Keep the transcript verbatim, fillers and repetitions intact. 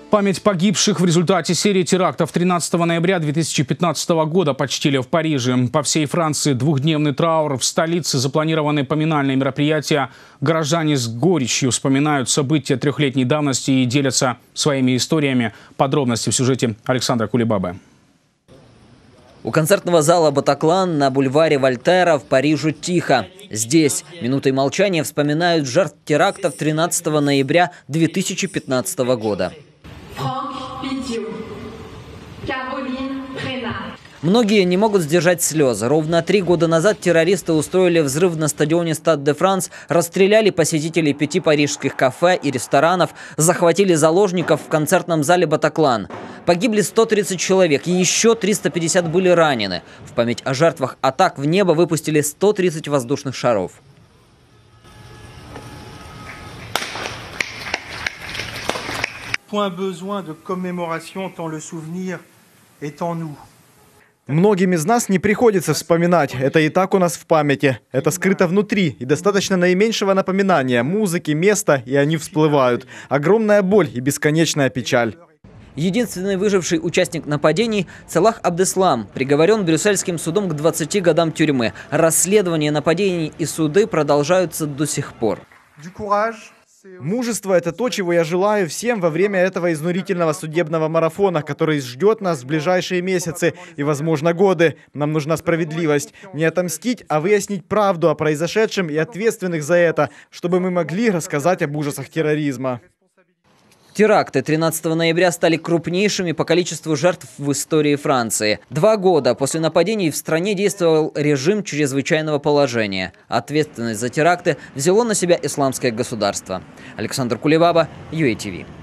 Память погибших в результате серии терактов тринадцатого ноября две тысячи пятнадцатого года почтили в Париже. По всей Франции двухдневный траур. В столице запланированы поминальные мероприятия. Горожане с горечью вспоминают события трехлетней давности и делятся своими историями. Подробности в сюжете Александра Кулебабы. У концертного зала «Батаклан» на бульваре Вольтера в Париже тихо. Здесь минутой молчания вспоминают жертв терактов тринадцатого ноября две тысячи пятнадцатого года. Многие не могут сдержать слезы. Ровно три года назад террористы устроили взрыв на стадионе Стад де Франс, расстреляли посетителей пяти парижских кафе и ресторанов, захватили заложников в концертном зале «Батаклан». Погибли сто тридцать человек, и еще триста пятьдесят были ранены. В память о жертвах атак в небо выпустили сто тридцать воздушных шаров. Многим из нас не приходится вспоминать. Это и так у нас в памяти. Это скрыто внутри. И достаточно наименьшего напоминания, музыки, места, и они всплывают. Огромная боль и бесконечная печаль. Единственный выживший участник нападений Салах Абдеслам приговорен брюссельским судом к двадцати годам тюрьмы. Расследования нападений и суды продолжаются до сих пор. Мужество – это то, чего я желаю всем во время этого изнурительного судебного марафона, который ждет нас в ближайшие месяцы и, возможно, годы. Нам нужна справедливость. Не отомстить, а выяснить правду о произошедшем и ответственных за это, чтобы мы могли рассказать об ужасах терроризма. Теракты тринадцатого ноября стали крупнейшими по количеству жертв в истории Франции. Два года после нападений в стране действовал режим чрезвычайного положения. Ответственность за теракты взяло на себя исламское государство. Александр Кулебаба, ю эй ти ви.